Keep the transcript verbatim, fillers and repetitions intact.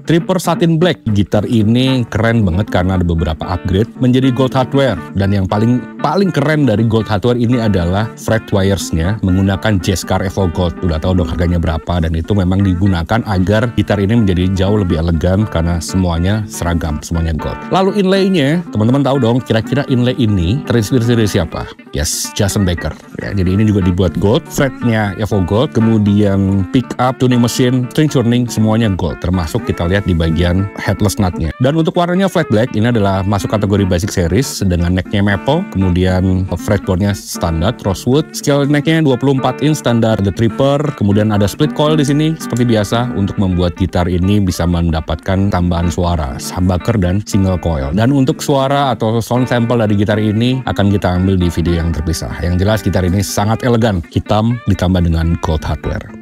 Tripper Satin Black. Gitar ini keren banget karena ada beberapa upgrade menjadi gold hardware. Dan yang paling paling keren dari gold hardware ini adalah fret wires-nya menggunakan Jazzcar Evo Gold. Udah tahu dong harganya berapa, dan itu memang digunakan agar gitar ini menjadi jauh lebih elegan karena semuanya seragam, semuanya gold. Lalu inlay-nya, teman-teman tahu dong kira-kira inlay ini terinspirasi dari siapa? Yes, Jason Becker. Ya, jadi ini juga dibuat gold, fretnya Evo Gold, kemudian pick up, tuning mesin, string tuning semuanya gold, termasuk kita lihat di bagian headless nut-nya. Dan untuk warnanya flat black, ini adalah masuk kategori basic series dengan neck-nya maple, kemudian fretboard-nya standar rosewood, scale neck-nya dua puluh empat inch standar The Tripper, kemudian ada split coil di sini seperti biasa untuk membuat gitar ini bisa mendapatkan tambahan suara, humbucker dan single coil. Dan untuk suara atau sound sample dari gitar ini akan kita ambil di video yang terpisah. Yang jelas gitar ini sangat elegan, hitam ditambah dengan gold hardware.